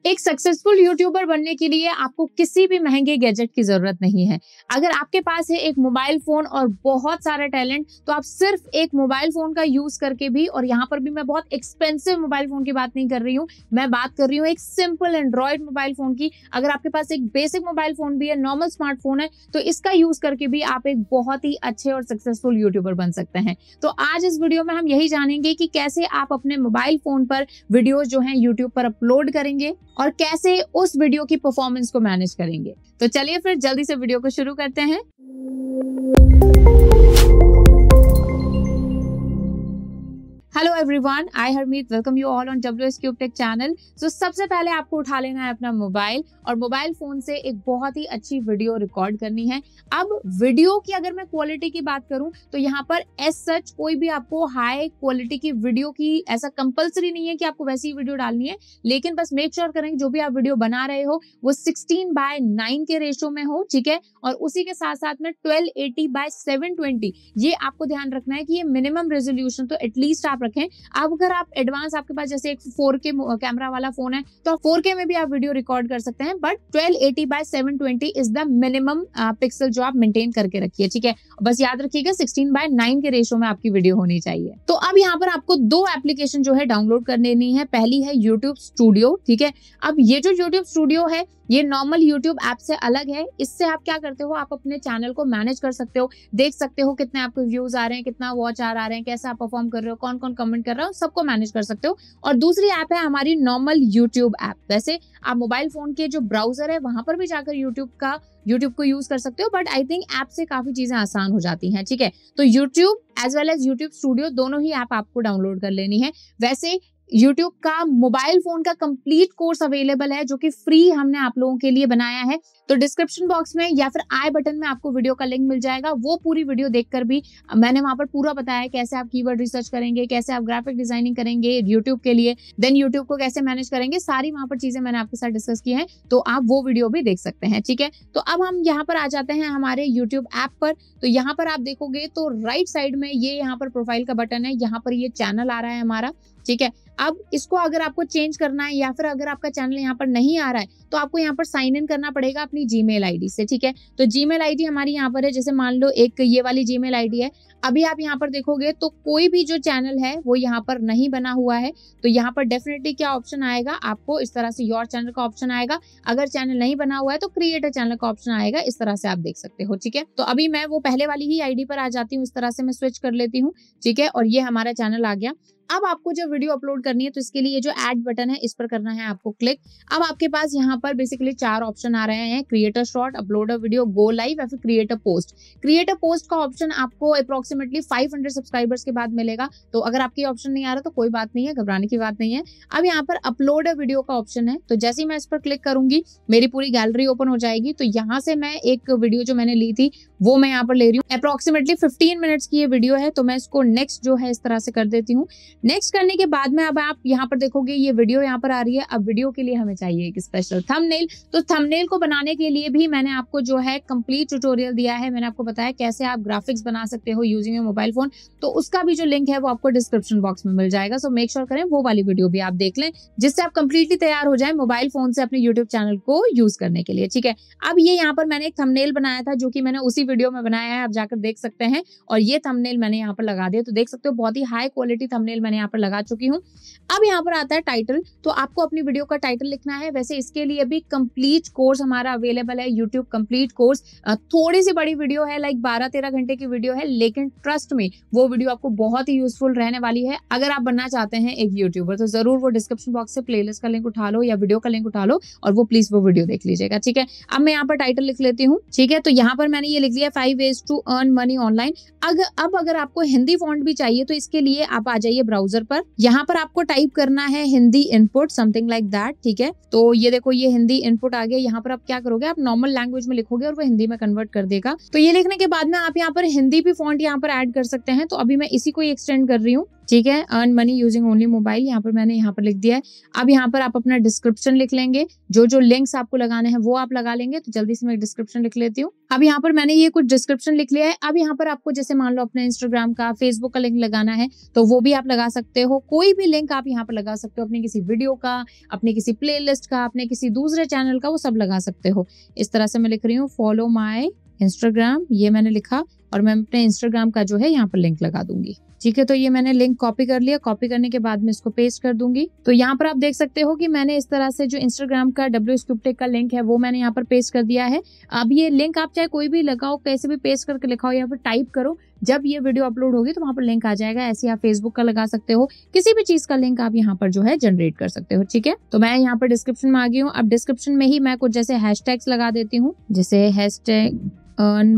एक successful YouTuber बनने के लिए आपको किसी भी महंगे गैजेट की जरूरत नहीं है। अगर आपके पास है एक मोबाइल फोन और बहुत सारा टैलेंट, तो आप सिर्फ एक मोबाइल फोन का यूज करके भी, और यहाँ पर भी मैं बहुत एक्सपेंसिव मोबाइल फोन की बात नहीं कर रही हूँ, मैं बात कर रही हूँ एक सिंपल एंड्रॉइड मोबाइल फोन की। अगर आपके पास एक बेसिक मोबाइल फोन भी है, नॉर्मल स्मार्टफोन है, तो इसका यूज करके भी आप एक बहुत ही अच्छे और सक्सेसफुल यूट्यूबर बन सकते हैं। तो आज इस वीडियो में हम यही जानेंगे कि कैसे आप अपने मोबाइल फोन पर वीडियोस जो हैं यूट्यूब पर अपलोड करेंगे और कैसे उस वीडियो की परफॉर्मेंस को मैनेज करेंगे। तो चलिए फिर जल्दी से वीडियो को शुरू करते हैं। Hello everyone, I Harmeet welcome you all on WS Cube Tech channel. So सबसे पहले आपको उठा लेना है अपना मोबाइल और मोबाइल फोन से एक बहुत ही अच्छी वीडियो रिकॉर्ड करनी है। अब वीडियो की अगर मैं क्वालिटी की बात करूं तो यहाँ पर एज सच कोई भी आपको हाई क्वालिटी की वीडियो की ऐसा कंपलसरी नहीं है कि आपको वैसी ही वीडियो डालनी है, लेकिन बस मेक श्योर करें जो भी आप वीडियो बना रहे हो वो 16:9 के रेशो में हो, ठीक है। और उसी के साथ साथ में 1280x720 ये आपको ध्यान रखना है कि ये मिनिमम रेजोल्यूशन तो एटलीस्ट आप रखें। अब अगर आप एडवांस, आपके पास जैसे एक 4K कैमरा वाला फोन है तो 4K में भी आप वीडियो रिकॉर्ड कर सकते हैं, but 1280x720 is the minimum pixel जो आप मेंटेन करके रखिए, ठीक है। बस याद रखिएगा 16:9 के रेशो में आपकी वीडियो होनी चाहिए। तो अब यहाँ पर आपको दो एप्लीकेशन जो है डाउनलोड कर लेनी है। पहली है YouTube स्टूडियो, ठीक है। अब ये जो YouTube स्टूडियो है ये नॉर्मल YouTube ऐप से अलग है। इससे आप क्या करते हो, आप अपने चैनल को मैनेज कर सकते हो, देख सकते हो कितने आपको व्यूज आ रहे हैं, कितना वॉच आ रहे हैं, कैसे आप परफॉर्म कर रहे हो, कौन कौन कमेंट कर रहा हो, सबको मैनेज कर सकते हो। और दूसरी ऐप है हमारी नॉर्मल YouTube ऐप। वैसे आप मोबाइल फोन के जो ब्राउजर है वहां पर भी जाकर यूट्यूब को यूज कर सकते हो, बट आई थिंक ऐप से काफी चीजें आसान हो जाती हैं, ठीक है। तो YouTube as well as YouTube studio दोनों ही ऐप आपको डाउनलोड कर लेनी है। वैसे YouTube का मोबाइल फोन का कंप्लीट कोर्स अवेलेबल है जो कि फ्री हमने आप लोगों के लिए बनाया है। तो डिस्क्रिप्शन बॉक्स में या फिर आई बटन में आपको वीडियो का लिंक मिल जाएगा। वो पूरी वीडियो देखकर भी मैंने वहां पर पूरा बताया है कैसे आप कीवर्ड रिसर्च करेंगे, कैसे आप ग्राफिक डिजाइनिंग करेंगे YouTube के लिए, देन YouTube को कैसे मैनेज करेंगे, सारी वहां पर चीजें मैंने आपके साथ डिस्कस की हैं। तो आप वो वीडियो भी देख सकते हैं, ठीक है। तो अब हम यहाँ पर आ जाते हैं हमारे YouTube ऐप पर। तो यहाँ पर आप देखोगे तो राइट साइड में ये यहाँ पर प्रोफाइल का बटन है, यहाँ पर ये चैनल आ रहा है हमारा, ठीक है। अब इसको अगर आपको चेंज करना है या फिर अगर आपका चैनल यहाँ पर नहीं आ रहा है तो आपको यहाँ पर साइन इन करना पड़ेगा अपनी Gmail ID से, ठीक है। तो Gmail ID हमारी यहाँ पर है, जैसे मान लो एक ये वाली Gmail ID है। अभी आप यहाँ पर देखोगे तो कोई भी जो चैनल है वो यहाँ पर नहीं बना हुआ है। तो यहाँ पर डेफिनेटली क्या ऑप्शन आएगा, आपको इस तरह से योर चैनल का ऑप्शन आएगा। अगर चैनल नहीं बना हुआ है तो क्रिएट अ चैनल का ऑप्शन आएगा, इस तरह से आप देख सकते हो, ठीक है। तो अभी मैं वो पहले वाली ही ID पर आ जाती हूँ, इस तरह से मैं स्विच कर लेती हूँ, ठीक है। और ये हमारा चैनल आ गया। अब आपको जब वीडियो अपलोड करनी है तो इसके लिए जो ऐड बटन है इस पर करना है आपको क्लिक। अब आपके पास यहाँ पर बेसिकली 4 ऑप्शन आ रहे हैं, create a short, upload a video, go live या फिर create a post. Create a post का ऑप्शन आपको अप्रोक्सीमेटली 500 सब्सक्राइबर्स के बाद मिलेगा। तो अगर आपकी ऑप्शन नहीं आ रहा तो कोई बात नहीं है, घबराने की बात नहीं है। अब यहाँ पर अपलोड अ वीडियो का ऑप्शन है, तो जैसे ही मैं इस पर क्लिक करूंगी मेरी पूरी गैलरी ओपन हो जाएगी। तो यहाँ से मैं एक वीडियो जो मैंने ली थी वो मैं यहाँ पर ले रही हूँ। अप्रोक्सीमेटली 15 मिनट्स की ये वीडियो है, तो मैं इसको नेक्स्ट जो है इस तरह से कर देती हूँ। नेक्स्ट करने के बाद में अब आप यहाँ पर देखोगे ये वीडियो यहाँ पर आ रही है। अब वीडियो के लिए हमें चाहिए एक स्पेशल थंबनेल। तो थंबनेल को बनाने के लिए भी मैंने आपको जो है कंप्लीट ट्यूटोरियल दिया है। मैंने आपको बताया कैसे आप ग्राफिक्स बना सकते हो यूजिंग योर मोबाइल फोन, तो उसका भी जो लिंक है वो आपको डिस्क्रिप्शन बॉक्स में मिल जाएगा। सो मेक श्योर करें वो वाली वीडियो भी आप देख लें, जिससे आप कंप्लीटली तैयार हो जाए मोबाइल फोन से अपने यूट्यूब चैनल को यूज करने के लिए, ठीक है। अब ये यहाँ पर मैंने एक थंबनेल बनाया था जो कि मैंने उसी वीडियो में बनाया है, आप जाकर देख सकते हैं। और ये थंबनेल मैंने यहाँ पर लगा दिया, तो देख सकते हो बहुत ही हाई क्वालिटी थंबनेल मैंने यहाँ पर लगा चुकी हूँ। अब यहाँ पर आता है टाइटल। तो आपको अपनी वीडियो का टाइटल लिखना है। वैसे इसके लिए भी कंप्लीट कोर्स हमारा अवेलेबल है, YouTube कंप्लीट कोर्स। थोड़ी सी बड़ी वीडियो है, लाइक 12-13 घंटे की वीडियो है, लेकिन ट्रस्ट में वो वीडियो आपको बहुत ही यूजफुल रहने वाली है। अगर आप बनना चाहते हैं एक यूट्यूबर तो जरूर वो डिस्क्रिप्शन बॉक्स से प्लेलिस्ट का लिंक उठा लो या वीडियो का लिंक उठा लो और वो प्लीज वो वीडियो देख लीजिएगा, ठीक है। अब मैं यहाँ पर टाइटल लिख लेती हूँ, ठीक है। तो यहाँ पर मैंने ये लिख लिया 5 ways to earn money online। अब अगर आपको हिंदी फॉन्ट भी चाहिए तो इसके लिए आप आ जाइए ब्राउजर पर। यहाँ पर आपको टाइप करना है Hindi input, something like that, ठीक है। तो ये देखो ये हिंदी इनपुट आ गया। यहाँ पर आप क्या करोगे, आप नॉर्मल लैंग्वेज में लिखोगे और वो हिंदी में कन्वर्ट कर देगा। तो ये लिखने के बाद में आप यहाँ पर हिंदी भी फॉन्ट यहाँ यहाँ पर ऐड कर सकते हैं। तो अभी मैं इसी को ही एक्सटेंड कर रही हूँ, ठीक है। Earn money using only mobile, यहाँ पर मैंने यहाँ पर लिख दिया है। अब यहाँ पर आप अपना डिस्क्रिप्शन लिख लेंगे, जो जो लिंक्स आपको लगाने हैं वो आप लगा लेंगे। तो जल्दी से मैं डिस्क्रिप्शन लिख लेती हूँ। अब यहाँ पर मैंने ये कुछ डिस्क्रिप्शन लिख लिया है। अब यहाँ पर आपको जैसे मान लो अपने इंस्टाग्राम का, फेसबुक का लिंक लगाना है तो वो भी आप लगा सकते हो। कोई भी लिंक आप यहाँ पर लगा सकते हो, अपने किसी वीडियो का, अपने किसी प्लेलिस्ट का, अपने किसी दूसरे चैनल का, वो सब लगा सकते हो। इस तरह से मैं लिख रही हूँ फॉलो माई इंस्टाग्राम, ये मैंने लिखा और मैं अपने इंस्टाग्राम का जो है यहाँ पर लिंक लगा दूंगी, ठीक है। तो ये मैंने लिंक कॉपी कर लिया। कॉपी करने के बाद में इसको पेस्ट कर दूंगी। तो यहाँ पर आप देख सकते हो कि मैंने इस तरह से जो इंस्टाग्राम का WSCubeTech का लिंक है वो मैंने यहाँ पर पेस्ट कर दिया है। अब ये लिंक आप चाहे कोई भी लगाओ, कैसे भी पेस्ट करके लिखाओ, यहाँ पर टाइप करो, जब ये वीडियो अपलोड होगी तो वहां पर लिंक आ जाएगा। ऐसे आप फेसबुक का लगा सकते हो, किसी भी चीज का लिंक आप यहाँ पर जो है जनरेट कर सकते हो, ठीक है। तो मैं यहाँ पर डिस्क्रिप्शन में आ गई हूँ। अब डिस्क्रिप्शन में ही मैं कुछ जैसे हैशटैग्स लगा देती हूँ, जैसे हैशटैग अर्न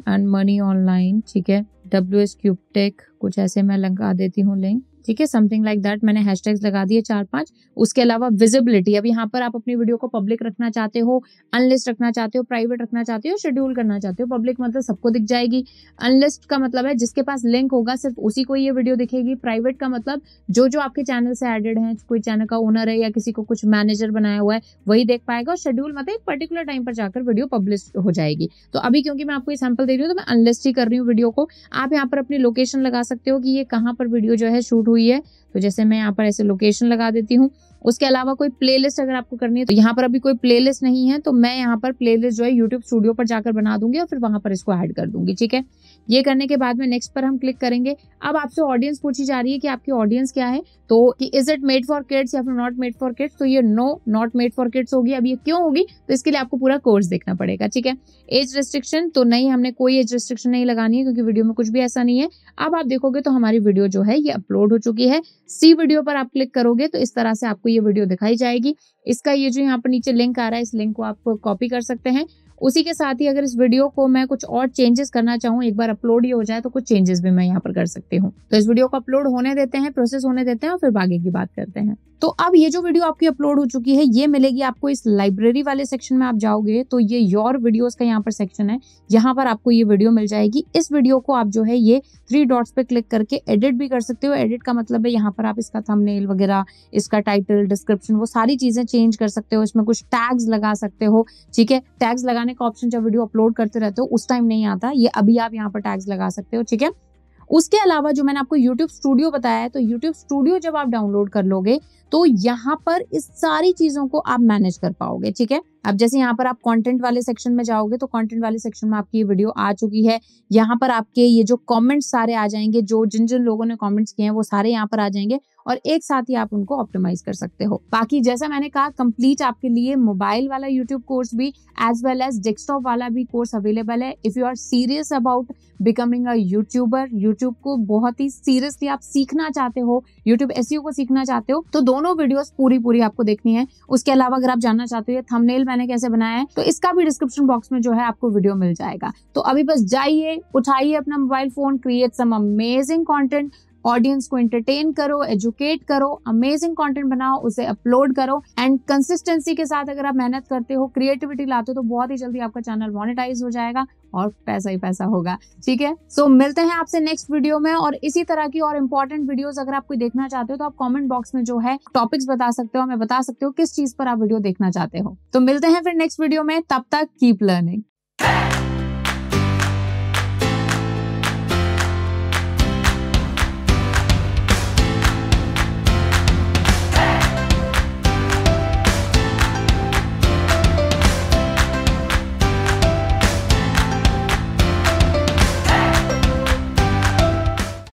मनी ऑनलाइन, ठीक है, WSCubeTech, कुछ ऐसे मैं लगा देती हूँ लिंक, ठीक है, समथिंग लाइक दैट। मैंने हैशटैग्स लगा दिए 4-5। उसके अलावा विजिबिलिटी, अब यहाँ पर आप अपनी वीडियो को पब्लिक रखना चाहते हो, अनलिस्ट रखना चाहते हो, प्राइवेट रखना चाहते हो, शेड्यूल करना चाहते हो। पब्लिक मतलब सबको दिख जाएगी, अनलिस्ट का मतलब है जिसके पास लिंक होगा सिर्फ उसी को ये वीडियो दिखेगी, प्राइवेट का मतलब जो जो आपके चैनल से एडेड है, कोई चैनल का ओनर है या किसी को कुछ मैनेजर बनाया हुआ है वही देख पाएगा, और शेड्यूल मतलब एक पर्टिकुलर टाइम पर जाकर वीडियो पब्लिश हो जाएगी। तो अभी क्योंकि मैं आपको ये सैंपल दे रही हूँ तो मैं अनलिस्ट ही कर रही हूँ वीडियो को। आप यहाँ पर अपनी लोकेशन लगा सकते हो कि ये कहाँ पर वीडियो जो है शूट हुई है। तो जैसे मैं यहाँ पर ऐसे लोकेशन लगा देती हूँ। उसके अलावा कोई प्लेलिस्ट अगर आपको करनी है तो यहाँ पर अभी कोई प्लेलिस्ट नहीं है, तो मैं यहाँ पर प्लेलिस्ट जो है YouTube स्टूडियो पर जाकर बना दूंगी और फिर वहां पर इसको ऐड कर दूंगी, ठीक है। ये करने के बाद में नेक्स्ट पर हम क्लिक करेंगे। अब आपसे ऑडियंस पूछी जा रही है कि आपकी ऑडियंस क्या है, तो कि is it made for kids या फिर नॉट मेड फॉर किड्स। तो ये no, not made for kids होगी। अब ये क्यों होगी, तो इसके लिए आपको पूरा कोर्स देखना पड़ेगा, ठीक है। एज रिस्ट्रिक्शन तो नहीं, हमने कोई एज रिस्ट्रिक्शन नहीं लगानी है क्योंकि वीडियो में कुछ भी ऐसा नहीं है। अब आप देखोगे तो हमारी वीडियो जो है ये अपलोड हो चुकी है। सी वीडियो पर आप क्लिक करोगे तो इस तरह से आपको ये वीडियो दिखाई जाएगी। इसका ये जो यहाँ पर नीचे लिंक आ रहा है, इस लिंक को आप कॉपी कर सकते हैं। उसी के साथ ही अगर इस वीडियो को मैं कुछ और चेंजेस करना चाहूँ, एक बार अपलोड ही हो जाए तो कुछ चेंजेस भी मैं यहाँ पर कर सकती हूँ। तो इस वीडियो को अपलोड होने देते हैं, प्रोसेस होने देते हैं और फिर आगे की बात करते हैं। तो अब ये जो वीडियो आपकी अपलोड हो चुकी है ये मिलेगी आपको इस लाइब्रेरी वाले सेक्शन में। आप जाओगे तो ये योर वीडियोस का यहाँ पर सेक्शन है, यहाँ पर आपको ये वीडियो मिल जाएगी। इस वीडियो को आप जो है ये 3 डॉट्स पे क्लिक करके एडिट भी कर सकते हो। एडिट का मतलब है यहाँ पर आप इसका थंबनेल वगैरह, इसका टाइटल, डिस्क्रिप्शन, वो सारी चीजें चेंज कर सकते हो। इसमें कुछ टैग्स लगा सकते हो, ठीक है। टैग्स लगाने का ऑप्शन जब वीडियो अपलोड करते रहते हो उस टाइम नहीं आता, ये अभी आप यहाँ पर टैग्स लगा सकते हो, ठीक है। उसके अलावा जो मैंने आपको YouTube स्टूडियो बताया है, तो YouTube स्टूडियो जब आप डाउनलोड कर लोगे तो यहाँ पर इस सारी चीजों को आप मैनेज कर पाओगे, ठीक है। अब जैसे यहाँ पर आप कंटेंट वाले सेक्शन में जाओगे तो कंटेंट वाले सेक्शन में आपकी ये वीडियो आ चुकी है। यहाँ पर आपके ये जो कमेंट्स सारे आ जाएंगे, जो जिन जिन लोगों ने कमेंट्स किए हैं वो सारे यहाँ पर आ जाएंगे और एक साथ ही आप उनको ऑप्टिमाइज कर सकते हो। बाकी जैसा मैंने कहा, कंप्लीट आपके लिए मोबाइल वाला यूट्यूब कोर्स भी एज वेल एज डेस्कटॉप वाला भी कोर्स अवेलेबल है। If you are serious about becoming a youtuber, YouTube को बहुत ही सीरियसली आप सीखना चाहते हो, यूट्यूब एसईओ को सीखना चाहते हो, तो दोनों वीडियोस पूरी आपको देखनी है। उसके अलावा अगर आप जानना चाहते हो थंबनेल मैंने कैसे बनाया है तो इसका भी डिस्क्रिप्शन बॉक्स में जो है आपको वीडियो मिल जाएगा। तो अभी बस जाइए, उठाइए अपना mobile phone, create some amazing content, audience को एंटरटेन करो, एजुकेट करो, अमेजिंग कंटेंट बनाओ, उसे अपलोड करो एंड कंसिस्टेंसी के साथ अगर आप मेहनत करते हो, क्रिएटिविटी लाते हो तो बहुत ही जल्दी आपका चैनल मोनेटाइज हो जाएगा और पैसा ही पैसा होगा, ठीक है। सो मिलते हैं आपसे नेक्स्ट वीडियो में, और इसी तरह की और इम्पोर्टेंट वीडियोस अगर आप कोई देखना चाहते हो तो आप कमेंट बॉक्स में जो है टॉपिक्स बता सकते हो, मैं बता सकते हो किस चीज पर आप वीडियो देखना चाहते हो। तो मिलते हैं फिर नेक्स्ट वीडियो में, तब तक कीप लर्निंग।